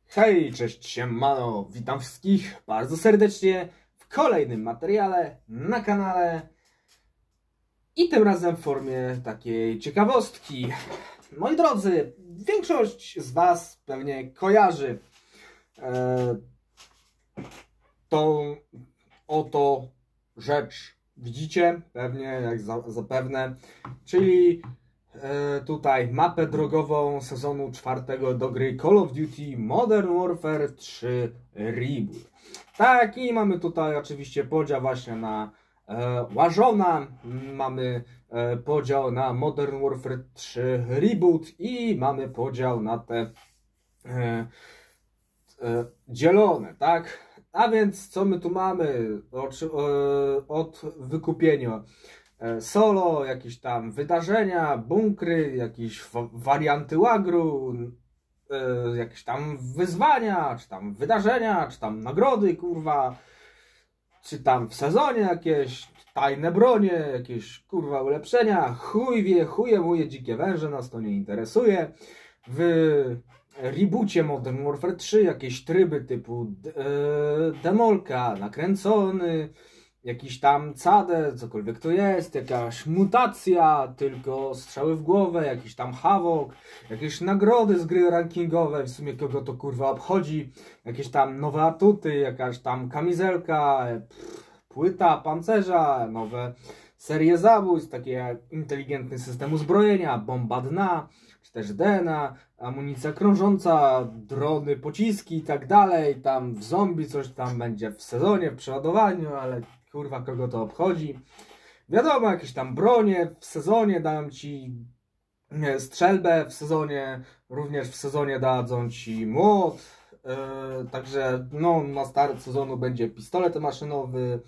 Hej, cześć, siemano, witam wszystkich bardzo serdecznie w kolejnym materiale na kanale i tym razem w formie takiej ciekawostki. Moi drodzy, większość z Was pewnie kojarzy tą oto rzecz. Widzicie? Pewnie, jak zapewne, czyli tutaj mapę drogową sezonu 4 do gry Call of Duty Modern Warfare 3 Reboot. Tak, i mamy tutaj oczywiście podział właśnie na Warzona, mamy podział na Modern Warfare 3 Reboot i mamy podział na te dzielone, tak? A więc co my tu mamy od wykupienia? Solo, jakieś tam wydarzenia, bunkry, jakieś warianty łagru, jakieś tam wyzwania, czy tam wydarzenia, czy tam nagrody, kurwa, czy tam w sezonie jakieś tajne bronie, jakieś kurwa ulepszenia, chuj wie, chuje muje dzikie węże, nas to nie interesuje. W reboocie Modern Warfare 3 jakieś tryby typu demolka, nakręcony, jakiś tam CAD, cokolwiek to jest, jakaś mutacja, tylko strzały w głowę, jakiś tam hawok, jakieś nagrody z gry rankingowe, w sumie kogo to kurwa obchodzi, jakieś tam nowe atuty, jakaś tam kamizelka, płyta pancerza, nowe serie zabójstw, takie jak inteligentny system uzbrojenia, bomba dna, czy też DNA, amunicja krążąca, drony, pociski i tak dalej, tam w zombie coś tam będzie w sezonie, w przeładowaniu, ale kurwa kogo to obchodzi. Wiadomo, jakieś tam bronie w sezonie dają ci strzelbę, w sezonie, również w sezonie dadzą ci młot, także no na start sezonu będzie pistolet maszynowy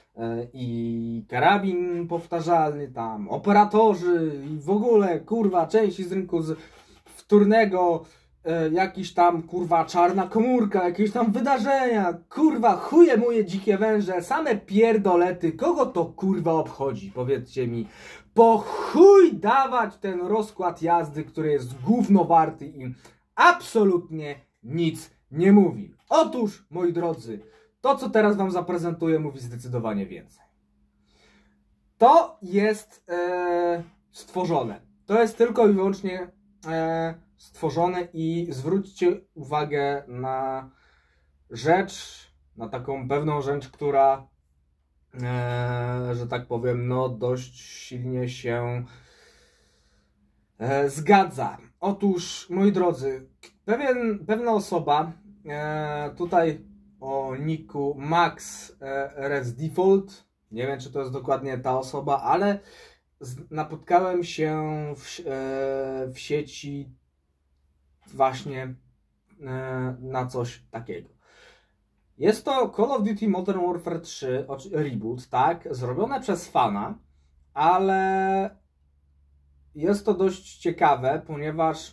i karabin powtarzalny, tam operatorzy i w ogóle kurwa części z rynku wtórnego, jakiś tam kurwa czarna komórka, jakieś tam wydarzenia, kurwa chuje moje dzikie węże, same pierdolety, kogo to kurwa obchodzi, powiedzcie mi, po chuj dawać ten rozkład jazdy, który jest gówno warty i absolutnie nic nie mówi. Otóż, moi drodzy, to co teraz wam zaprezentuję mówi zdecydowanie więcej. To jest stworzone, to jest tylko i wyłącznie stworzone i zwróćcie uwagę na rzecz, na taką pewną rzecz, która, że tak powiem, no dość silnie się zgadza. Otóż, moi drodzy, pewna osoba, tutaj o nicku Max Res Default, nie wiem czy to jest dokładnie ta osoba, ale napotkałem się w sieci właśnie na coś takiego. Jest to Call of Duty Modern Warfare 3 Reboot, tak, zrobione przez fana, ale jest to dość ciekawe, ponieważ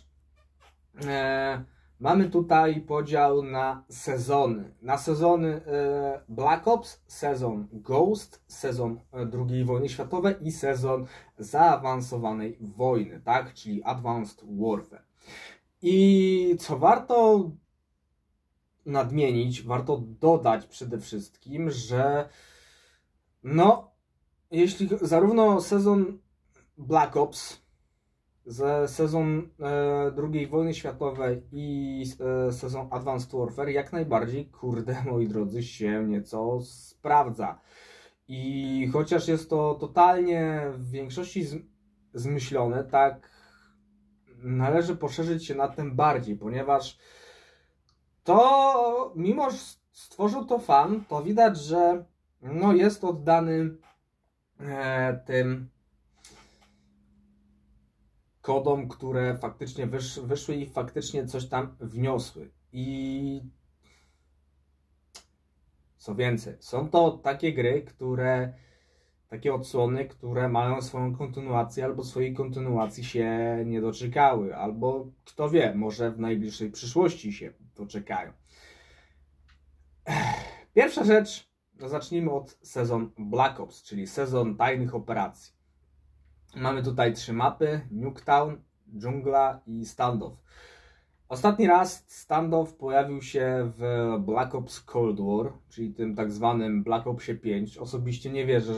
mamy tutaj podział na sezony. Na sezony Black Ops, sezon Ghost, sezon II wojny światowej i sezon zaawansowanej wojny, tak, czyli Advanced Warfare. I co warto nadmienić, warto dodać przede wszystkim, że no, jeśli zarówno sezon Black Ops, sezon II wojny światowej i sezon Advanced Warfare jak najbardziej, kurde moi drodzy, się nieco sprawdza. I chociaż jest to totalnie w większości zmyślone, tak należy poszerzyć się nad tym bardziej, ponieważ to, mimo że stworzył to fan, to widać, że no jest oddany tym kodom, które faktycznie wyszły i faktycznie coś tam wniosły. I co więcej, są to takie gry, takie odsłony, które mają swoją kontynuację, albo swojej kontynuacji się nie doczekały, albo kto wie, może w najbliższej przyszłości się doczekają. Pierwsza rzecz, zacznijmy od sezon Black Ops, czyli sezon tajnych operacji. Mamy tutaj 3 mapy, Nuketown, Dżungla i Standoff. Ostatni raz standoff pojawił się w Black Ops Cold War, czyli tym tak zwanym Black Opsie 5. Osobiście nie wierzę,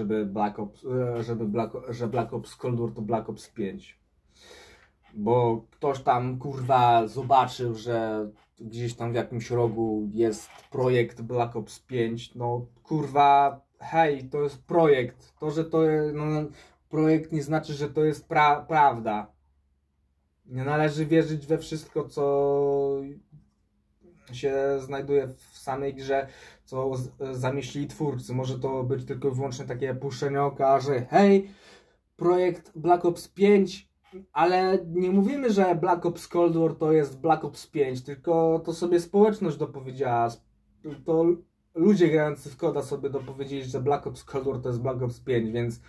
że Black Ops Cold War to Black Ops 5. Bo ktoś tam kurwa zobaczył, że gdzieś tam w jakimś rogu jest projekt Black Ops 5. No kurwa, hej, to jest projekt. To, że to jest projekt, nie znaczy, że to jest prawda. Nie należy wierzyć we wszystko, co się znajduje w samej grze, co zamieścili twórcy. Może to być tylko i wyłącznie takie puszczenie oka, że hej, projekt Black Ops 5, ale nie mówimy, że Black Ops Cold War to jest Black Ops 5, tylko to sobie społeczność dopowiedziała. To ludzie grający w koda sobie dopowiedzieli, że Black Ops Cold War to jest Black Ops 5, więc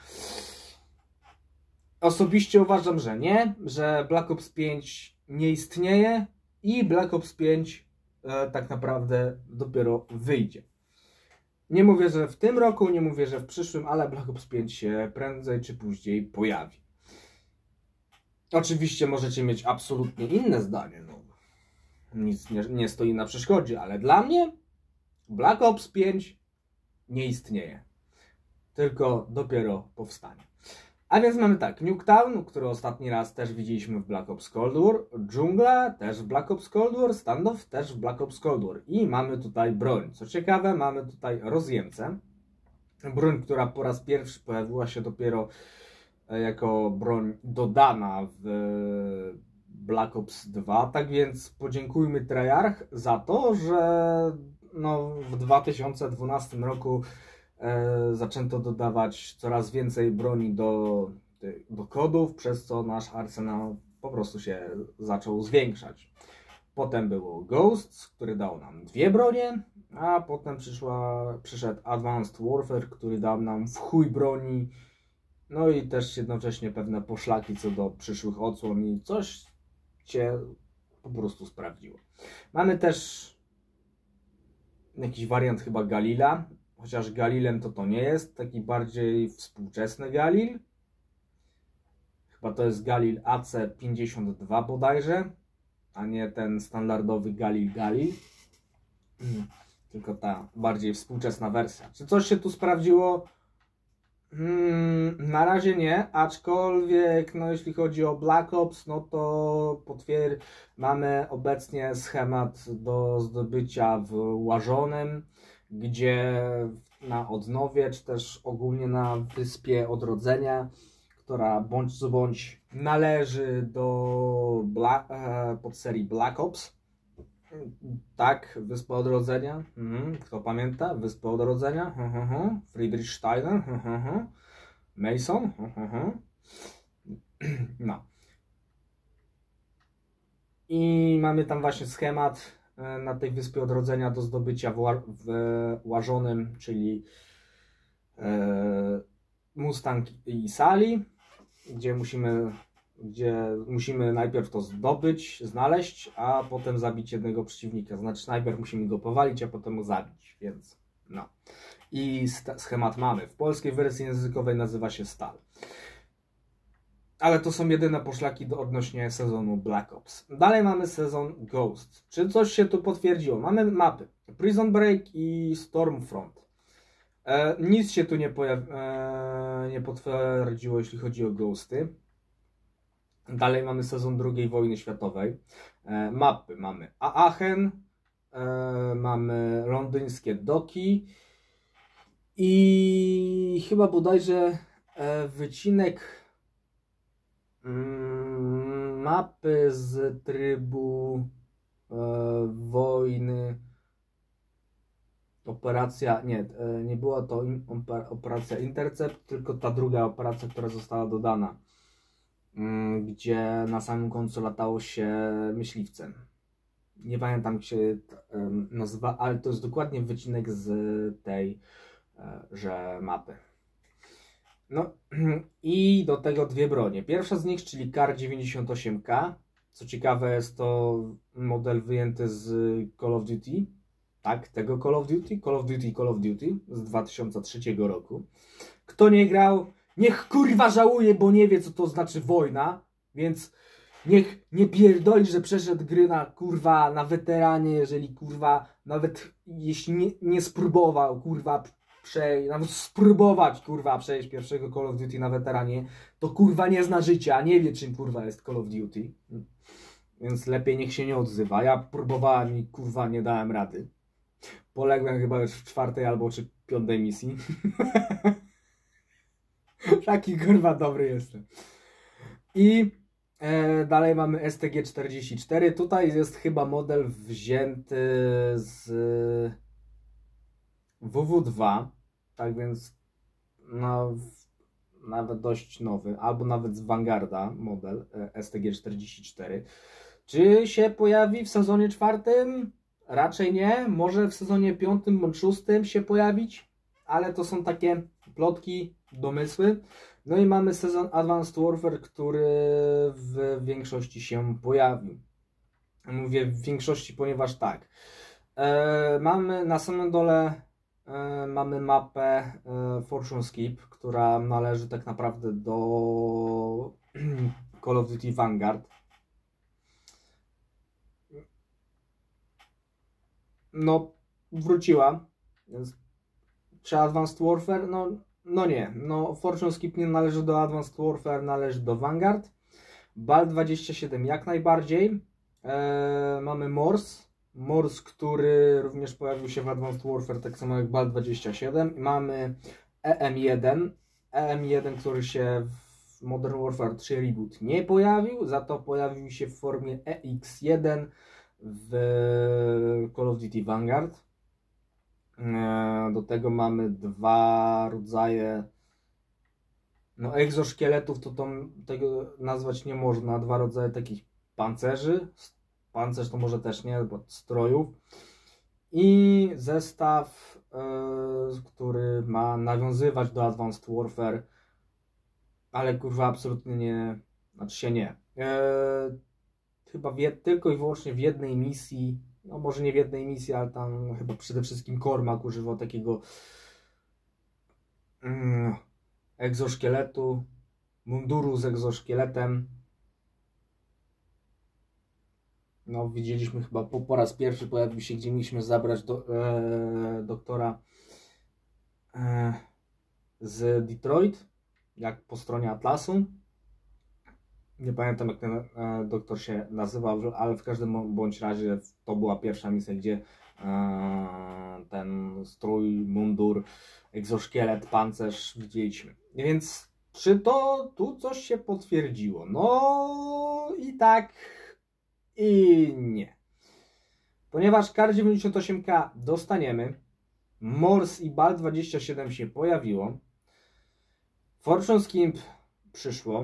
osobiście uważam, że nie, że Black Ops 5 nie istnieje i Black Ops 5 tak naprawdę dopiero wyjdzie. Nie mówię, że w tym roku, nie mówię, że w przyszłym, ale Black Ops 5 się prędzej czy później pojawi. Oczywiście możecie mieć absolutnie inne zdanie, no. Nic nie stoi na przeszkodzie, ale dla mnie Black Ops 5 nie istnieje. Tylko dopiero powstanie. A więc mamy tak, Nuketown, który ostatni raz też widzieliśmy w Black Ops Cold War, Dżungla też w Black Ops Cold War, Standoff też w Black Ops Cold War. I mamy tutaj broń. Co ciekawe, mamy tutaj rozjemcę. Broń, która po raz pierwszy pojawiła się dopiero jako broń dodana w Black Ops 2. Tak więc podziękujmy Treyarch za to, że no, w 2012 roku zaczęto dodawać coraz więcej broni do kodów, przez co nasz arsenał po prostu się zaczął zwiększać. Potem było Ghosts, który dał nam 2 bronie, a potem przyszedł Advanced Warfare, który dał nam w chuj broni, no i też jednocześnie pewne poszlaki co do przyszłych odsłon i coś się po prostu sprawdziło. Mamy też jakiś wariant chyba Galila, chociaż Galilem to nie jest, taki bardziej współczesny Galil. Chyba to jest Galil AC52 bodajże, a nie ten standardowy Galil. Tylko ta bardziej współczesna wersja. Czy coś się tu sprawdziło? Na razie nie, aczkolwiek no, jeśli chodzi o Black Ops, no to mamy obecnie schemat do zdobycia w Łażonym, gdzie na Odnowie, czy też ogólnie na Wyspie Odrodzenia, która bądź co bądź należy do podserii Black Ops. Tak, Wyspa Odrodzenia. Kto pamięta? Wyspa Odrodzenia. Friedrich Steiner. Mason. No. I mamy tam właśnie schemat na tej Wyspie Odrodzenia do zdobycia w Łażonym, czyli Mustang i Sali, gdzie musimy najpierw to znaleźć, a potem zabić jednego przeciwnika. Znaczy najpierw musimy go powalić, a potem go zabić, więc no. I schemat mamy. W polskiej wersji językowej nazywa się Stal. Ale to są jedyne poszlaki odnośnie sezonu Black Ops. Dalej mamy sezon Ghost. Czy coś się tu potwierdziło? Mamy mapy Prison Break i Stormfront. Nic się tu nie potwierdziło, jeśli chodzi o Ghosty. Dalej mamy sezon II wojny światowej. Mapy mamy Aachen, mamy londyńskie doki i chyba bodajże wycinek mapy z trybu wojny. Operacja, nie była to operacja Intercept, tylko ta druga operacja, która została dodana, gdzie na samym końcu latało się myśliwcem. Nie pamiętam jak się nazywa, ale to jest dokładnie wycinek z tej mapy. No i do tego 2 bronie. Pierwsza z nich, czyli Kar-98K. Co ciekawe, jest to model wyjęty z Call of Duty. Tak, tego Call of Duty z 2003 roku. Kto nie grał, niech kurwa żałuje, bo nie wie co to znaczy wojna, więc Niech nie pierdoli, że przeszedł gry na kurwa na weteranie, jeżeli kurwa nawet jeśli nie spróbował kurwa nawet spróbować kurwa przejść pierwszego Call of Duty na weteranie, to kurwa nie zna życia, nie wie czym kurwa jest Call of Duty. Więc lepiej niech się nie odzywa. Ja próbowałem i kurwa nie dałem rady. Poległem chyba już w 4. albo 5. misji. Taki kurwa dobry jestem. I dalej mamy STG-44. Tutaj jest chyba model wzięty z WW2. Tak więc no, nawet dość nowy. Albo nawet z Vanguarda model STG-44. Czy się pojawi w sezonie 4? Raczej nie. Może w sezonie 5 bądź 6 się pojawić. Ale to są takie plotki, domysły. No i mamy sezon Advanced Warfare, który w większości się pojawił. Mówię w większości, ponieważ tak. Mamy na samym dole mamy mapę Fortune Skip, która należy tak naprawdę do Call of Duty Vanguard. No, wróciła. Więc czy Advanced Warfare? No nie. No, Fortune Skip nie należy do Advanced Warfare, należy do Vanguard. BAL-27 jak najbardziej. Mamy Morse, który również pojawił się w Advanced Warfare, tak samo jak BAL-27. Mamy EM1, który się w Modern Warfare 3 Reboot nie pojawił, za to pojawił się w formie EX1 w Call of Duty Vanguard. Do tego mamy dwa rodzaje egzoszkieletów, to tego nazwać nie można, dwa rodzaje takich pancerzy. Pancerz to może też nie, bo strojów. I zestaw, który ma nawiązywać do Advanced Warfare, ale kurwa absolutnie nie, znaczy się nie. Chyba tylko i wyłącznie w jednej misji, no może nie w jednej misji, ale tam chyba przede wszystkim Cormac używał takiego egzoszkieletu, munduru z egzoszkieletem. No widzieliśmy chyba po raz pierwszy pojawił się, gdzie mieliśmy zabrać doktora z Detroit, jak po stronie Atlasu. Nie pamiętam jak ten doktor się nazywał, ale w każdym bądź razie to była pierwsza misja, gdzie ten strój, mundur, egzoszkielet, pancerz widzieliśmy. Więc czy to tu coś się potwierdziło? No i tak i nie. Ponieważ Kar-98K dostaniemy, Morse i BAL-27 się pojawiło, Fortune Skip przyszło,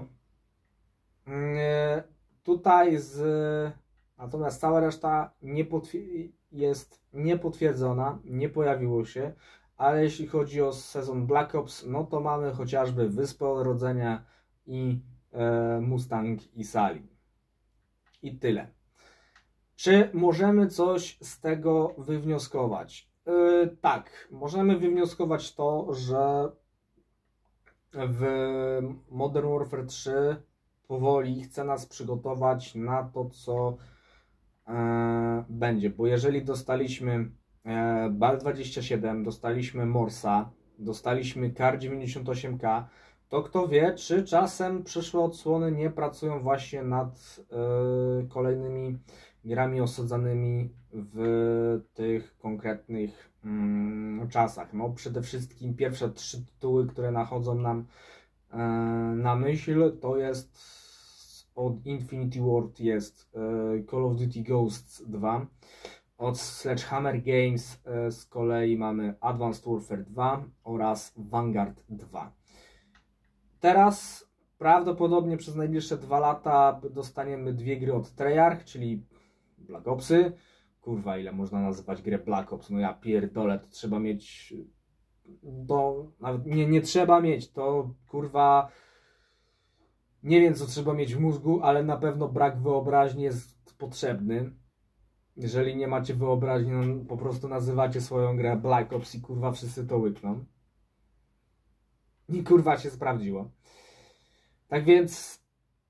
tutaj natomiast cała reszta jest niepotwierdzona, nie pojawiło się, ale jeśli chodzi o sezon Black Ops, no to mamy chociażby Wyspę Odrodzenia i Mustang i Sali. I tyle. Czy możemy coś z tego wywnioskować? Tak, możemy wywnioskować to, że w Modern Warfare 3 powoli chce nas przygotować na to, co będzie, bo jeżeli dostaliśmy BAL-27, dostaliśmy Morsa, dostaliśmy Kar-98K, to kto wie, czy czasem przyszłe odsłony nie pracują właśnie nad kolejnymi grami osadzanymi w tych konkretnych czasach. No przede wszystkim pierwsze 3 tytuły, które nachodzą nam na myśl, to jest od Infinity Ward jest Call of Duty Ghosts 2, od Sledgehammer Games z kolei mamy Advanced Warfare 2 oraz Vanguard 2. Teraz prawdopodobnie przez najbliższe 2 lata dostaniemy 2 gry od Treyarch, czyli Black Opsy. Kurwa, ile można nazywać grę Black Ops? No ja pierdolę, to trzeba mieć... nawet nie trzeba mieć, to kurwa... Nie wiem, co trzeba mieć w mózgu, ale na pewno brak wyobraźni jest potrzebny. Jeżeli nie macie wyobraźni, no po prostu nazywacie swoją grę Black Ops i kurwa wszyscy to łykną. I kurwa się sprawdziło. Tak więc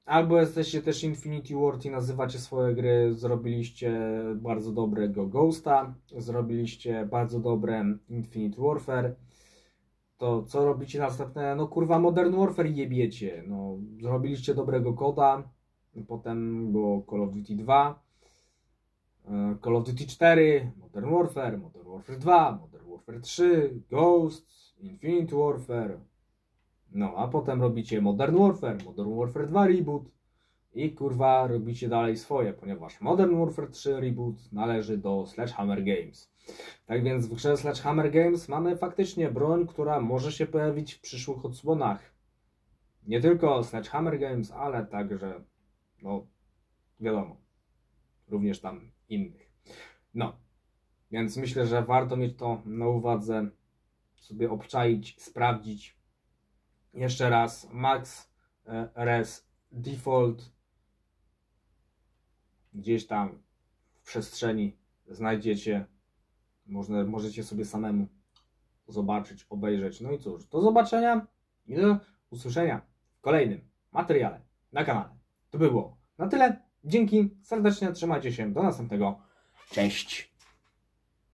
Albo jesteście też Infinity Ward i nazywacie swoje gry, zrobiliście bardzo dobrego Ghosta, zrobiliście bardzo dobre Infinite Warfare, to co robicie następne? No kurwa Modern Warfare jebiecie, no zrobiliście dobrego koda, potem było Call of Duty 2, Call of Duty 4, Modern Warfare 2, Modern Warfare 3, Ghost, Infinite Warfare, no a potem robicie Modern Warfare 2 Reboot i kurwa robicie dalej swoje, ponieważ Modern Warfare 3 Reboot należy do Sledgehammer Games. Tak więc w grze Sledgehammer Games mamy faktycznie broń, która może się pojawić w przyszłych odsłonach. Nie tylko Sledgehammer Games, ale także, no wiadomo, również tam innych. No, więc myślę, że warto mieć to na uwadze, sobie obczaić, sprawdzić. Jeszcze raz, Max Res Default gdzieś tam w przestrzeni znajdziecie. Możecie sobie samemu zobaczyć, obejrzeć. No i cóż, do zobaczenia i do usłyszenia w kolejnym materiale na kanale. To by było na tyle. Dzięki serdecznie, trzymajcie się. Do następnego. Cześć.